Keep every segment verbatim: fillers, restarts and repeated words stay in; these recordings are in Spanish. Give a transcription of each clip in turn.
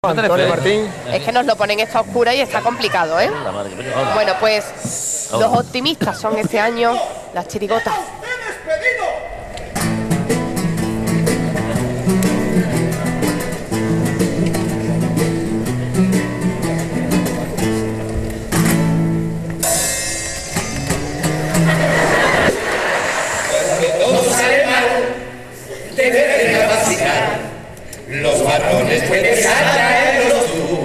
Antonio Martín. Es que nos lo ponen esta oscura y está complicado, ¿eh? Bueno, pues los optimistas son este año las chirigotas. Los varones puedes atraerlos tú.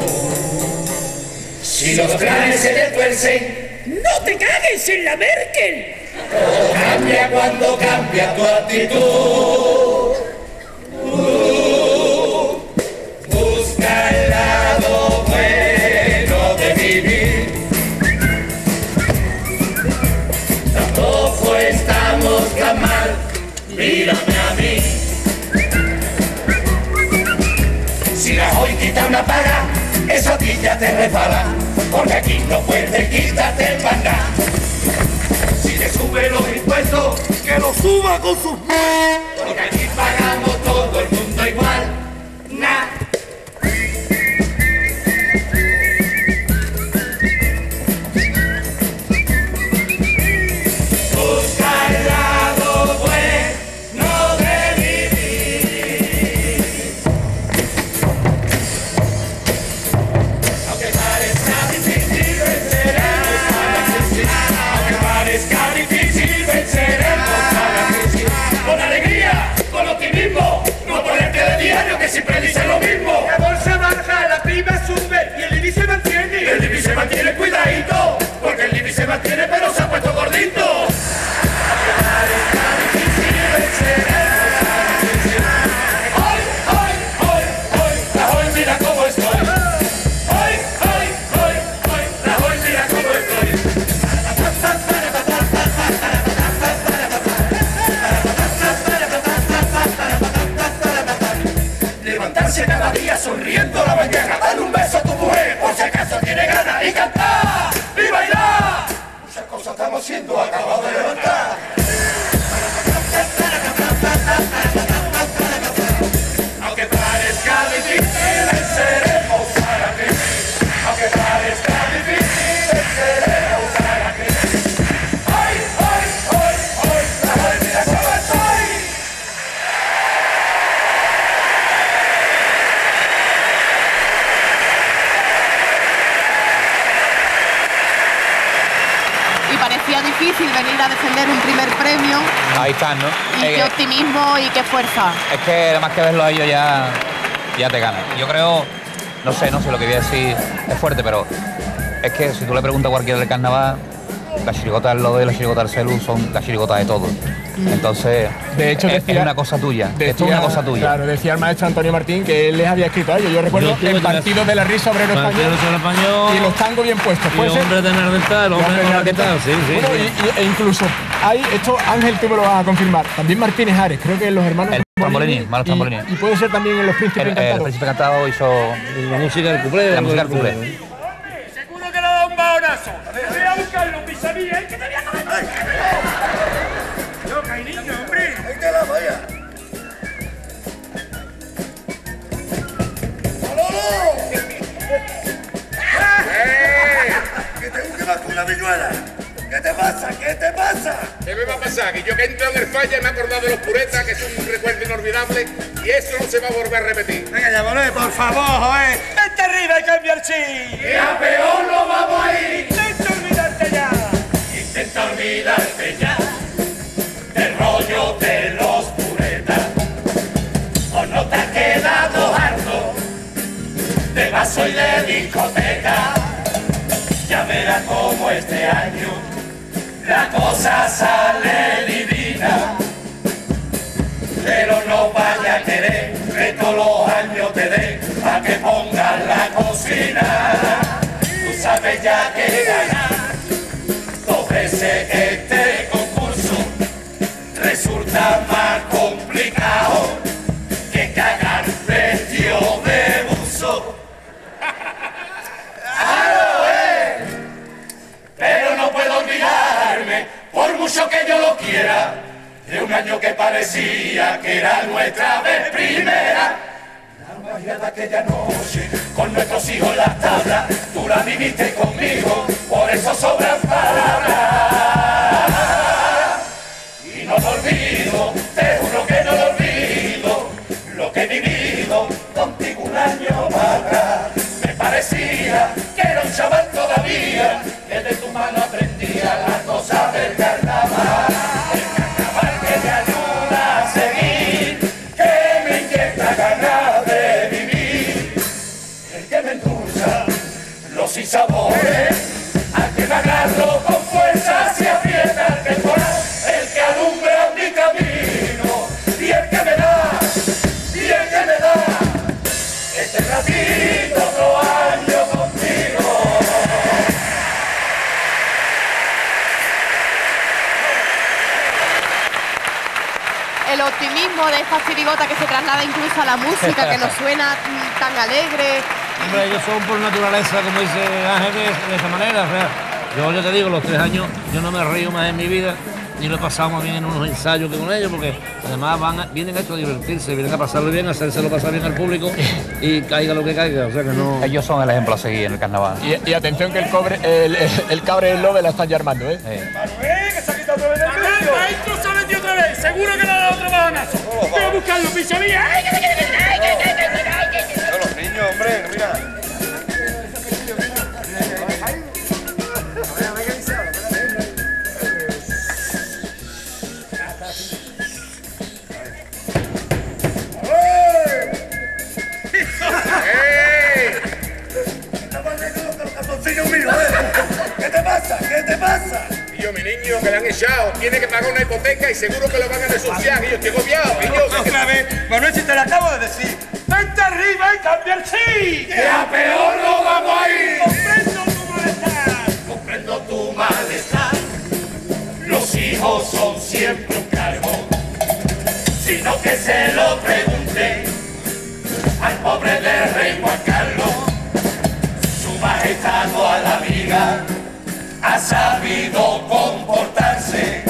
Si los planes se te tuercen, ¡no te cagues en la Merkel! todo cambia cuando cambia tu actitud. Uh, busca el lado bueno de vivir. Tampoco estamos tan mal, mírame a mí. Si la hoy quita una paga, eso a ti ya te resbala, porque aquí no puedes quitarte el panga. Si te sube los impuestos, que lo suba con sus pies, porque aquí pagamos todo el mundo igual. Nah. Busca el lado bueno de vivir. Aunque parezca difícil venceremos a la crisis. Aunque parezca difícil venceremos a la crisis. Con alegría, con optimismo, no ponerte de diario que siempre dice lo mismo. La bolsa baja, la prima sube y el I B I se mantiene. Y el I B I se mantiene, cuidadito, porque el I B I se mantiene pero se ha puesto gordito. Aunque parezca difícil venceremos a la crisis. Hoy, hoy, hoy, hoy, la hoy mira cómo estoy. Hoy, hoy, hoy, hoy, la hoy mira cómo estoy. Levantarse cada día sonriendo a la mañana, darle un beso a tu mujer por si acaso tiene ganas y cantar y bailar. Muchas cosas estamos haciendo, acabo de levantar. Aunque parezca difícil, venceremos a la crisis. Aunque parezca difícil, venceremos a la crisis. Hoy, hoy, hoy, hoy, la hoy mira cómo estoy. Y parecía difícil venir a defender un primer premio. Ahí están, ¿no? Y Eh, qué optimismo y qué fuerza. Es que nada más que verlo a ellos ya, ya te ganan. Yo creo, no sé, no sé, lo que voy a decir es fuerte, pero es que si tú le preguntas a cualquiera del carnaval, las chirigotas del Lodo y las chirigotas del Celu son las chirigotas de todos. Entonces, De hecho, es, decía- es una cosa tuya. Esto es Decía- una cosa tuya. Claro, decía el maestro Antonio Martín que él les había escrito a ellos. Yo recuerdo Yo tuve el que partido de la risa obrero Partido español sobre el español. y los tangos bien puestos. Y ¿Puede ser? hombre de Nardental, hombre de Nardental, sí, sí. Bueno, sí. y- y- e incluso hay, esto Ángel, tú me lo vas a confirmar. También Martínez Ares, creo que en los hermanos El Tambolini, Manos y- Tambolini. Y, puede ser también en los príncipes El, el encantados. príncipe cantado hizo Y la música del cuplé. la música del cuplé. Seguro que le da un bajonazo. Voy a buscarlo, pisa a mí, ¿eh? Que te voy a comer. Yo, cainillo, hombre. Ahí te la vaya. ¡Eh! ¡Que tengo que vacunar una viñuela! ¿Qué te pasa? ¿Qué te pasa? ¿Qué me va a pasar? Que yo que entro en el falla y me he acordado de los puretas, que es un recuerdo inolvidable, y eso no se va a volver a repetir. Venga, ya, Bonet, por favor, joder. Vente arriba y cambia el chip. ¡Y a peor no vamos a ir! Intenta olvidarte ya. Intenta olvidarte ya del rollo de los puretas. ¿O no te has quedado harto de vaso y de discoteca? Ya verás cómo este año la cosa sale divina. Pero no vaya a querer que todos los años te den a que pongas la cocina. Tú sabes ya que ganar dos veces este concurso resulta más complicado que cagar vestido de buzo. ¡Claro, eh! Pero no puedo olvidarme, por mucho que yo lo quiera, de un año que parecía que era nuestra vez primera. La magia de aquella noche, las tablas, tú la viviste conmigo, por eso sobran palabras. Y no lo olvido, te juro que no lo olvido, lo que he vivido contigo un año más atrás. Me parecía que era un chaval todavía, que de tu mano aprendía las cosas del carnaval. El carnaval que me ayuda a seguir, que me inyecta ganas de vivir, el que me endulza los sinsabores, al que me agarro con fuerza hacia aprieta el temporal, el que alumbra mi camino y el que me da, y el que me da este ratito otro año contigo. El optimismo de esta chirigota que se traslada incluso a la música, que nos suena mm, tan alegre. Hombre, ellos son por naturaleza, como dice Ángel, de, de esa manera. O sea, yo, yo te digo, los tres años yo no me río más en mi vida, ni lo he pasado más bien en unos ensayos que con ellos, porque además van a, vienen a esto a divertirse, vienen a pasarlo bien, a hacérselo pasar bien al público y caiga lo que caiga. O sea que no. Ellos son el ejemplo a seguir en el carnaval. Y, y atención que el cobre, el, el, el cabre del lobe la están ya armando, ¿eh? Eh. ¡Eh, que se ha quitado otra vez del medio! ¡Maestro se ha metido otra vez! ¡Seguro que le ha dado otro bajonazo! ¡Voy a buscarlo, pichavía! ¡Ay, ay, ay, ay, ay, ay, ay, ay, ay! Son los niños, hombre, mira. ¿Qué te pasa? ¿Qué te pasa? Tío, mi niño, que le han echado, tiene que pagar una hipoteca y seguro que lo van a desuciar. Y yo estoy agobiado, niño. Otra vez, Manuel, si te lo acabo de decir. ¡Vente arriba y cambia el sí! ¡Que a peor no vamos a ir! ¡Comprendo tu malestar! Comprendo tu malestar. Los hijos son siempre un cargo, sino que se lo pregunte al pobre del rey Juan Carlos. Su majestad toda la vida ha sabido comportarse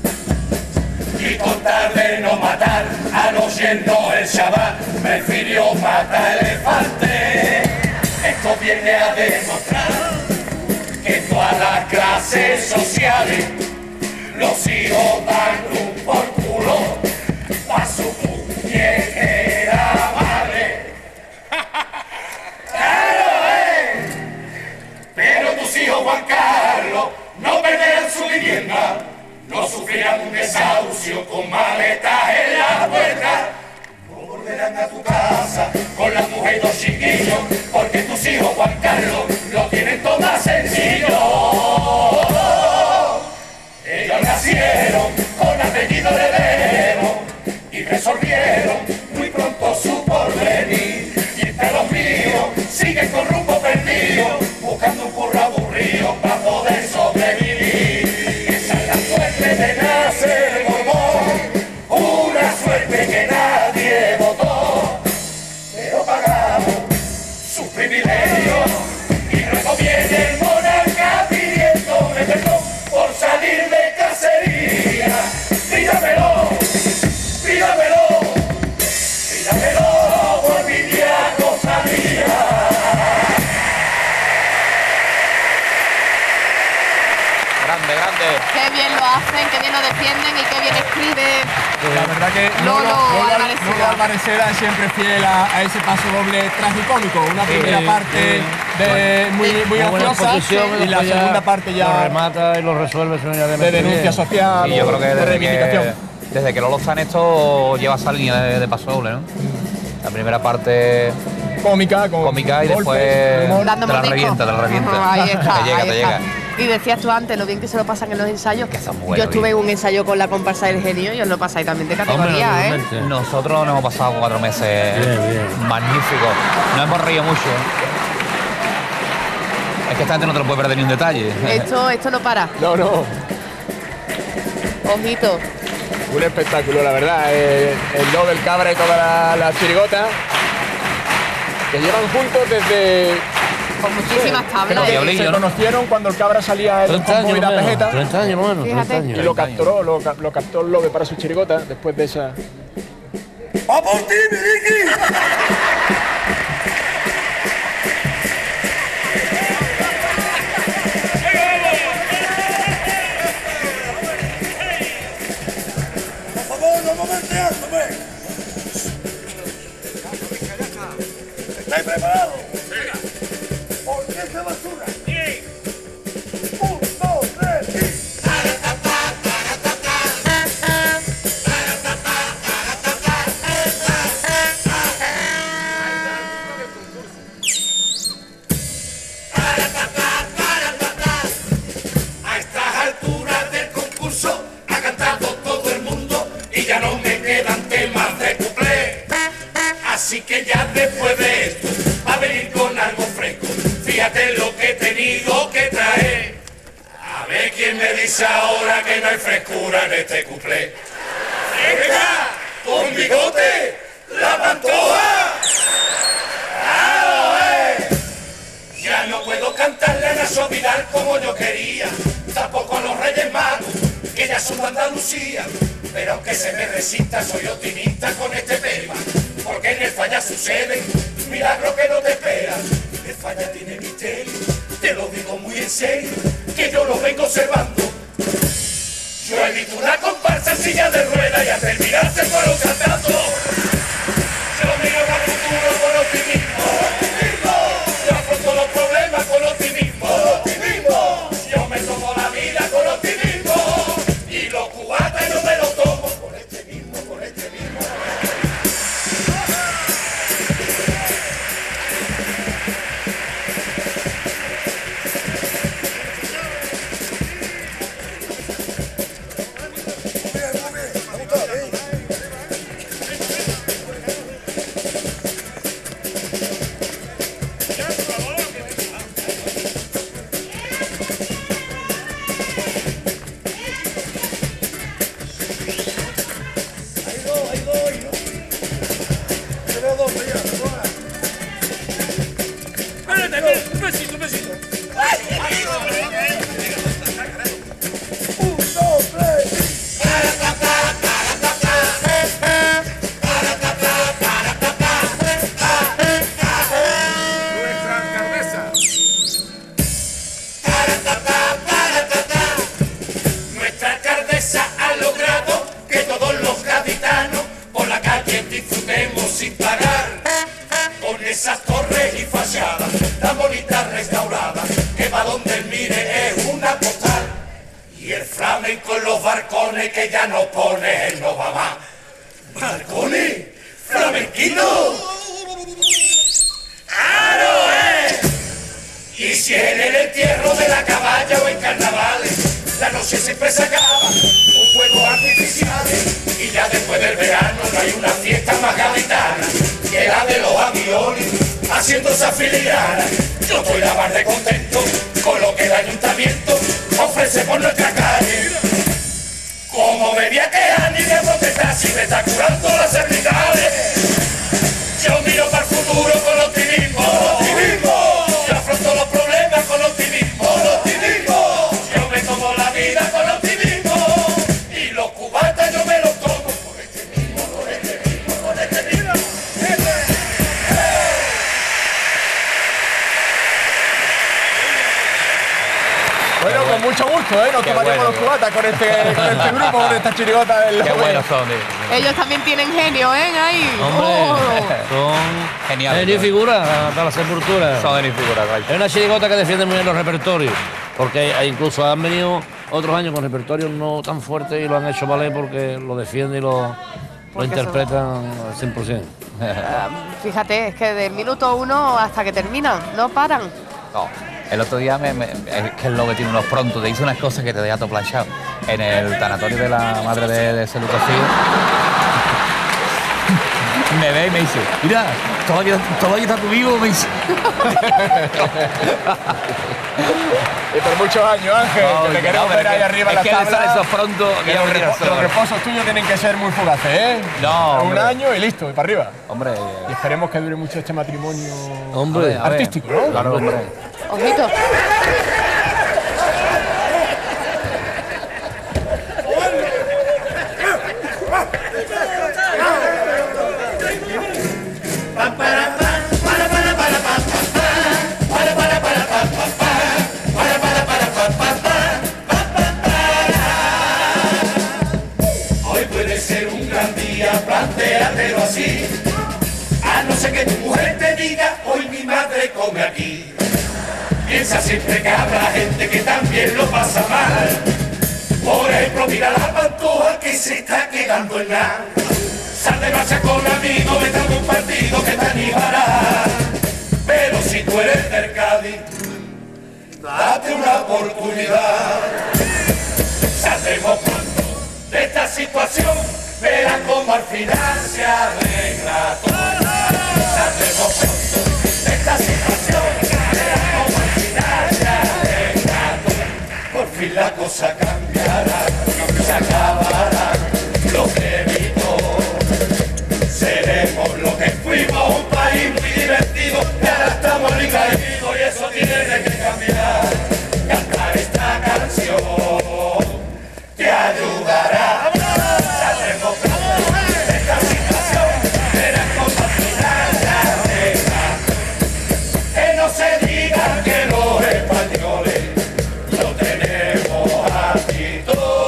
y con tal de no matar a los yernos el Shabbat prefirió matar elefante. Esto viene a demostrar que en todas las clases sociales los hijos dan un por culo a su puñetera madre. ¡Claro, eh! Pero tus hijos, Juan Carlos, no perderán su vivienda, no sufrirán un desahucio con maletas en la puerta, no volverán a tu casa con la mujer y dos chiquillos, porque tus hijos, Juan Carlos, lo tienen todo más sencillo. Ellos nacieron con apellido heredero y resolvieron muy pronto su porvenir. Y entre los míos siguen con rumbo perdido, buscando un curro aburrido para poder sobrevivir. Esa es la suerte de nacer Borbón, una suerte que nadie votó, pero pagamos sus privilegios y luego viene el monarca pidiéndome perdón por salir de cacería. Pídamelo, pídamelo, pídamelo por mi día gozaría. Grande, grande. Qué bien lo hacen, qué bien lo defienden y qué bien escribe. La verdad que Lolo Lolo, Lolo, Álvarez Lolo Seda. Álvarez Seda es siempre fiel a, a ese paso doble tragicómico. Una primera sí, parte sí. de muy, muy Muy buena ociosa exposición, y la después ya segunda parte lo ya remata y lo resuelve de denuncia bien. social Y yo creo que de desde, reivindicación. que desde que Lolo está en esto lleva esa línea de, de paso doble, ¿no? La primera parte Cómica, con cómica y golpes, después humor. Dando te la mordisco. revienta, te la revienta. Ajá, ahí está, te llega, ahí te está. llega. Y decías tú antes lo bien que se lo pasan en los ensayos. Que son buenos, Yo estuve bien. en un ensayo con la comparsa del genio y os lo pasáis también de categoría, Hombre, ¿eh? realmente. Nosotros nos hemos pasado cuatro meses Bien, bien. magníficos. Nos hemos reído mucho. Es que esta gente no te lo puede perder ni un detalle. Esto, esto no para. No, no. Ojito. Un espectáculo, la verdad. Eh, el Lobe, el Cabra y toda la, la chirigota que llevan juntos desde Con muchísimas que tablas. nos- ¿eh? Diablillo, se ¿no? conocieron cuando el Cabra salía en treinta Combo y años la más o menos, Pejeta treinta años más o menos, Fíjate. treinta y años. lo capturó, lo, ca- lo captó el Lobe para su chirigota después de esa. ¡A por ti, Miriqui! ¿Preparado? Venga. ¿Por qué esa basura? Sí. Un, dos, tres, y... A estas alturas del concurso ha cantado todo el mundo y ya no me quedan temas de cuplé. Así que ya después de esto va a venir con algo fresco. Fíjate lo que he tenido que traer. A ver quién me dice ahora que no hay frescura en este cuplé. ¡Fresca! ¡Con bigote! ¡La pantoja! ¡Claro, eh! Ya no puedo cantarle a Nacho Vidal como yo quería, tampoco a los Reyes Magos, que ya son de Andalucía. Pero aunque se me resista, soy optimista con este tema, porque en el falla sucede milagro que no te esperas. El falla tiene misterio, te lo digo muy en serio, que yo lo vengo observando. Yo he visto una comparsa en silla de ruedas y al terminar se fueron cantando. Yo miro para el futuro con optimismo. Yo afronto los problemas con optimismo. Yo me tomo la vida con optimismo. Y los cubatas yo me los tomo con este mismo, con este mismo. Espérate, espérate, un besito, un besito. Un, dos, tres, y... Nuestra alcaldesa. Nuestra alcaldesa ha logrado que todos los gaditanos por la calle disfrutemos sin pagar. Con esas torres y fachadas, tan bonitas restauradas, que pa' donde él mire es una postal. Y el flamenco en los balcones que ya no pone, él no va más. ¡Balcones! ¡Flamenquito! ¡Claro, eh! Y si en el entierro de la caballa o en carnavales, la noche siempre se acaba con fuegos artificiales. Y ya después del verano no hay una fiesta más gaditana que la de los aviones haciendo esa filigrana. Yo estoy la mar de contento con lo que el ayuntamiento ofrece por nuestra calle. Como me voy a quejar ni de protestar si me está curando las cervicales. Yo miro para el futuro con optimismo. Yo afronto los problemas con optimismo. Yo me tomo la vida con optimismo. Y los cubatas yo me los tomo con este mismo, con este mismo, con este mismo. Bueno, con mucho gusto, ¿eh? Nos Qué tomaríamos bueno, los cubatas con este, con este grupo, con esta chirigota del Qué buenos son. eh. Ellos también tienen genio, ¿eh? Ahí. Hombre, Oh. son Genial. genio y figura hasta la sepultura. Son de mi figura, right. Es una chirigota que defiende muy bien los repertorios, porque incluso han venido otros años con repertorios no tan fuertes y lo han hecho valer porque lo defienden y lo, lo Porque interpretan al cien por ciento. Ah, fíjate, es que del minuto uno hasta que terminan, no paran. No, el otro día me, me- es que el Lobe tiene unos prontos, te dice unas cosas que te deja todo planchado. En el tanatorio de la madre de, de Celu Cosío, me ve y me dice, mira, todavía, todavía está tu vivo, me dice. Y por muchos años, Ángel, No, que te no, queremos pero ver ahí que- arriba en es las que le sale tablas. esos pronto Que y los, no tira repo- solo. los reposos tuyos tienen que ser muy fugaces, ¿eh? No, Un hombre. año y listo, y para arriba. Hombre, Y esperemos que dure mucho este matrimonio Hombre, a ver. artístico, ¿no? claro, hombre. Ojito. Hoy puede ser un gran día, plantéatelo así. A no ser que tu mujer te diga, hoy mi come aquí. Piensa siempre que habrá gente que también lo pasa mal. Por ejemplo, mira la Pantoja que se está quedando en nada. Sal de marcha con amigos, vete a algún partido que te animará. Pero si tú eres del Cádiz, date una oportunidad. Saldremos pronto de esta situación, verás cómo al final se arregla todo. Saldremos pronto de esta situación, verás cómo al final se arregla todo. Por fin la cosa cambiará, se acabará lo que evitó. Seremos lo que fuimos, un país muy divertido, y ahora estamos alicaídos y eso tiene que cambiar. Cantar esta canción te ayudará. Saldremos pronto de esta situación, verás cómo al final se arregla. Que no se diga que los españoles lo tenemos aquí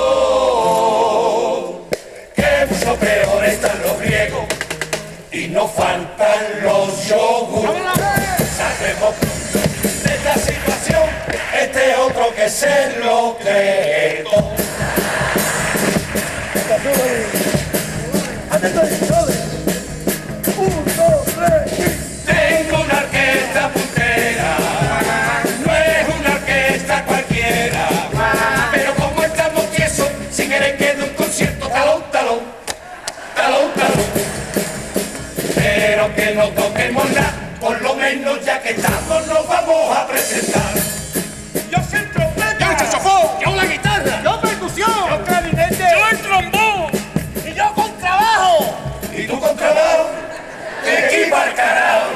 todo, que mucho peor están los griegos y no faltan los yogur. Saldremos pronto de esta situación, este es otro que se lo cree todo. Tengo una orquesta puntera, no es una orquesta cualquiera, pero como estamos tiesos, si queréis que de un concierto talón, talón, talón, talón. Pero que no toquemos nada, por lo menos ya que estamos nos vamos a presentar. Yo soy el trompeta. Yo el saxofón. Yo la guitarra. Yo percusión. Yo clarinete. Yo el trombón. Y yo con trabajo. Y tú con trabajo te equipa el carajo.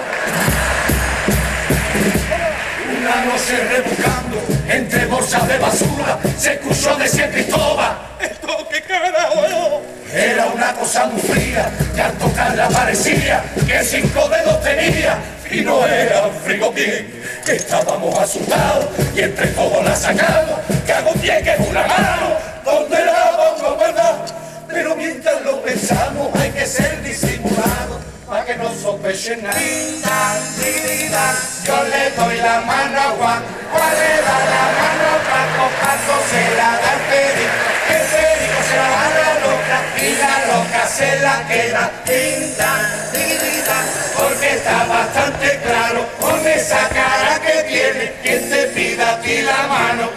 Una noche rebuscando entre bolsas de basura se escuchó decir Cristóbal. ¿Esto qué carajo? Era una cosa muy fría, que al tocarla parecía que cinco dedos tenía. Y no era un frigopié, que estábamos asustados y entre todos la sacamos, que hago pie que es una mano, donde la pongo guardar. Pero mientras lo pensamos hay que ser disimulados, para que no sospechen nada. Yo le doy la mano a Juan, Juan le da la mano a Paco, Paco se la da al Perico, el Perico se la da a la loca y la loca se la queda. Porque está bastante claro con esa cara que tiene, quien te pida a ti la mano.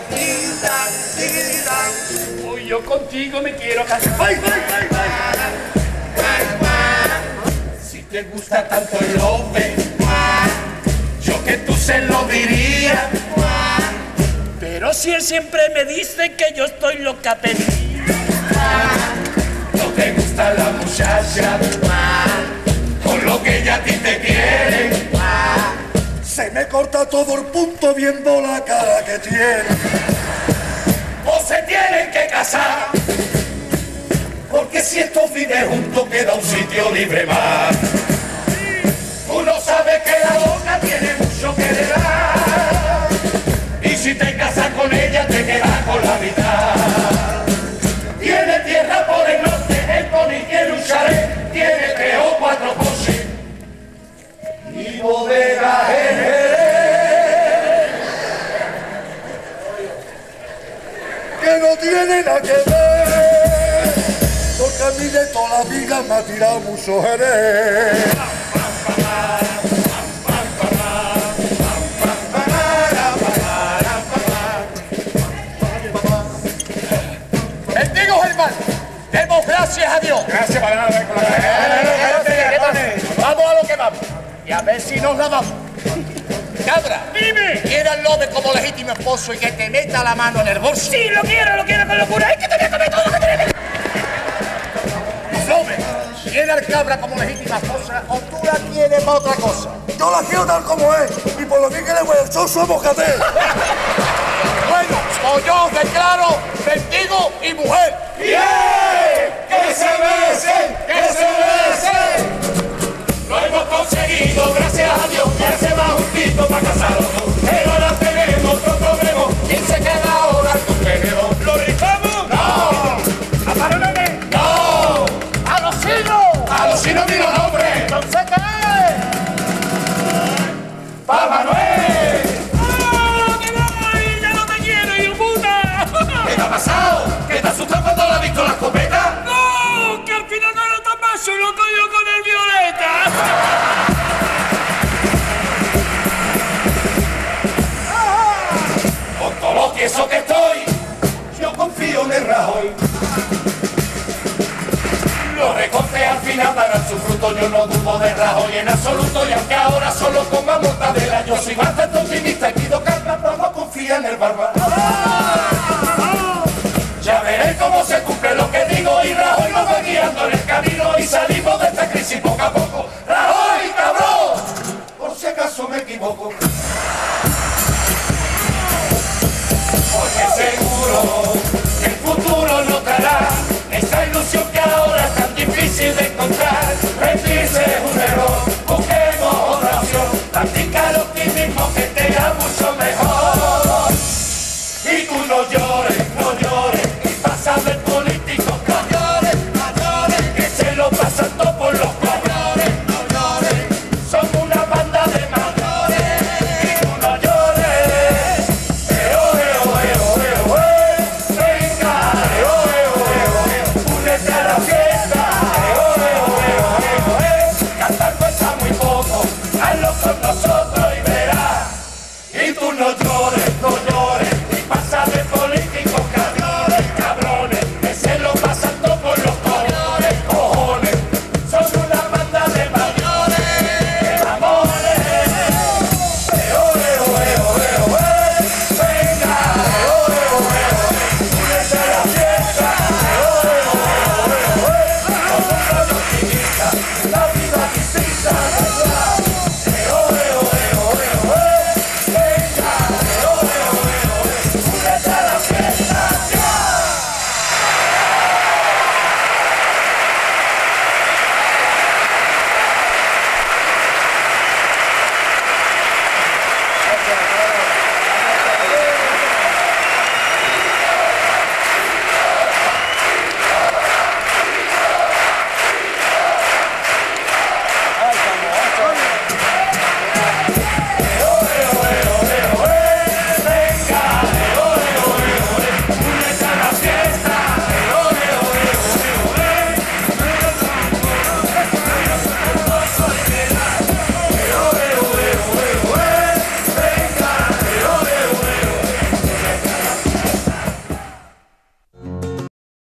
Hoy yo contigo me quiero casar. ¡Ay, ay, ay, ay! Si te gusta tanto el hombre, yo que tú se lo diría. Pero si él siempre me dice que yo estoy loca perdida. No te gusta la muchacha, con lo que ella a ti te quiere. Se me corta todo el punto viendo la cara que tiene. O se tienen que casar, porque si estos viven juntos queda un sitio libre más. Uno sabe que la boca tiene mucho que le dar, y si te casas con ella te quedas con la mitad. Tiene tierra por el norte, el pony tiene un chalet, tiene tres o cuatro coches y bodegas en Jerez, que no tiene nada que ver, porque a mí de toda la vida me ha tirado mucho Jerez. Bendigo Germán, demos gracias a Dios. Gracias para nada. Vamos a lo que vamos y a ver si nos la damos. Cabra, ¡Dime! quiera al Lobe como legítimo esposo y que te meta la mano en el bolso. Sí, lo quiero, lo quiero con locura. Es que te voy a comer todo lo que tienes. Lobe, quiere al Cabra como legítima esposa o tú la quieres para otra cosa. Yo la quiero tal como es y por lo bien que le voy a echar su moscatel. Bueno, pues yo os declaro testigo y mujer. ¡Bien! ¡Que se besen! ¡Que se besen! Lo hemos conseguido, gracias a Dios, ya se va justito para casarnos. Pero ahora tenemos otro problema. ¿Quién se queda ahora tu tenedor? ¿Lo rifamos? ¡No! ¿A Maronene? ¡No! ¡A los chinos! ¡A los chinos ni los nombres! ¿Entonces qué? ¡Pa Manuel! Rajoy. Los recortes al final darán su fruto, yo no dudo de Rajoy en absoluto. Y aunque ahora solo coma mortadela, yo soy bastante optimista y pido calma, pero no confía en el barba. Ya veréis cómo se cumple lo que digo y Rajoy nos va guiando en el camino y salimos de esta crisis poco a poco. ¡Rajoy, cabrón! Por si acaso me equivoco. Porque seguro que el futuro nos dará esa ilusión que ahora es tan difícil de encontrar. Rendirse es un error, busquemos otra opción. Practica el optimismo que te da mucho mejor. Y tú no llores, no llores, y pasa del político. No llores, no llores, que se lo pasan todo por los mayores. No llores, son una banda de mayores. Y tú no llores. Eo, eo, eo, eo, eo. Venga, eo, eo, eo, eo. Únete a la fiesta. Eo, eo, eo, eo, eo. Cantar cuesta muy poco, hazlo con nosotros y verás. Y tú no llores, no llores, y pasa de políticos, cabrones, cabrones, que se lo pasan todo por los cojones, cojones. Son una banda de mayores, de mamones. Eo, eo, eo, eo, eo. Venga, eo, eo, eo, eo. Únete a la fiesta. Eo, eo, eo, eo, eo. Con un rollo optimista, la vida distinta, ¿verdad? Eo, eo, eo, eo, eo. Venga, eo, eo, eo, eo. Únete a la fiesta, ya. Gracias,